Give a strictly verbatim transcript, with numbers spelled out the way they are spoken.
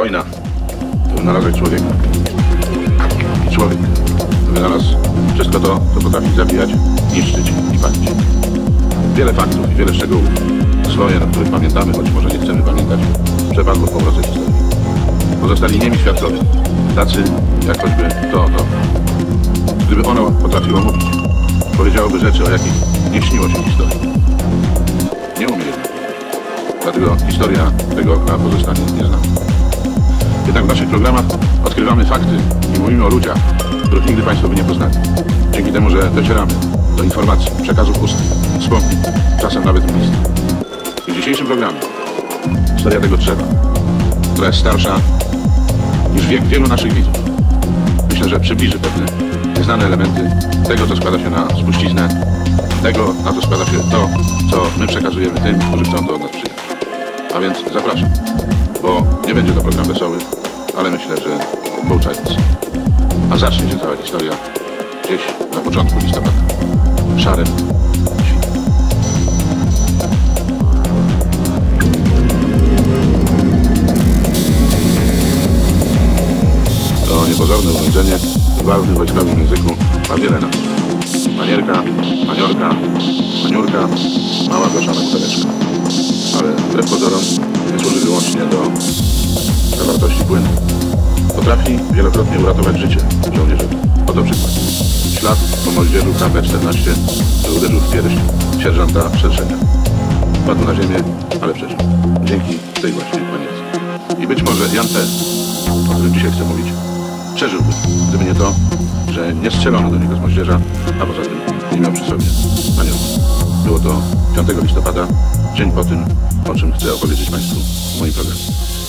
Wojna to wynalazek człowieka. I człowiek wynalazł wszystko to, co potrafi zabijać, niszczyć i palić. Wiele faktów i wiele szczegółów z wojen, o których pamiętamy, choć może nie chcemy pamiętać, przepadło po drodze historii. Pozostali niemi świadkowie, tacy jak choćby to, to. Gdyby ono potrafiło mówić, powiedziałoby rzeczy, o jakich nie śniło się historii. Nie umie jednak. Dlatego historia tego okna pozostanie nieznana. Jednak w naszych programach odkrywamy fakty i mówimy o ludziach, których nigdy Państwo by nie poznali. Dzięki temu, że docieramy do informacji, przekazów ustnych, wspomnień, czasem nawet list. I w dzisiejszym programie historia tego drzewa, która jest starsza niż wiek wielu naszych widzów. Myślę, że przybliży pewne nieznane elementy tego, co składa się na spuściznę, tego, na co składa się to, co my przekazujemy tym, którzy chcą to od nas przyjąć. A więc zapraszam, bo nie będzie to program wesoły, ale myślę, że pouczający. A zacznie się cała historia gdzieś na początku listopada. Szarym świtem. To niepozorne urządzenie w ważnym wojskowym języku ma wiele nazw. Manierka, maniorka, maniurka, mała blaszana buteleczka. Ale wbrew pozorom nie służy wyłącznie do zawartości płynu. Potrafi wielokrotnie uratować życie żołnierzowi. Oto przykład. Ślad po moździerzu K P czternaście, że uderzył w pierś sierżanta Szerszenia. Padł na ziemię, ale przeżył. Dzięki tej właśnie manierce. I być może Jan P., o którym dzisiaj chcę mówić, przeżyłby, gdyby nie to, że nie strzelono do niego z moździerza, a poza tym nie miał przy sobie manioru. Było to piątego listopada, dzień po tym, o czym chcę opowiedzieć Państwu w moim programie.